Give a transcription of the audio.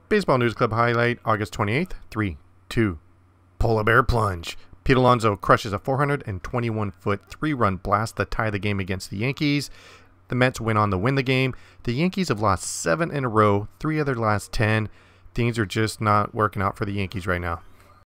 Baseball News Club highlight, August 28th, 3-2. Polar Bear plunge. Pete Alonso crushes a 421-foot three-run blast to tie the game against the Yankees. The Mets went on to win the game. The Yankees have lost 7 in a row, 3 of their last 10. Things are just not working out for the Yankees right now.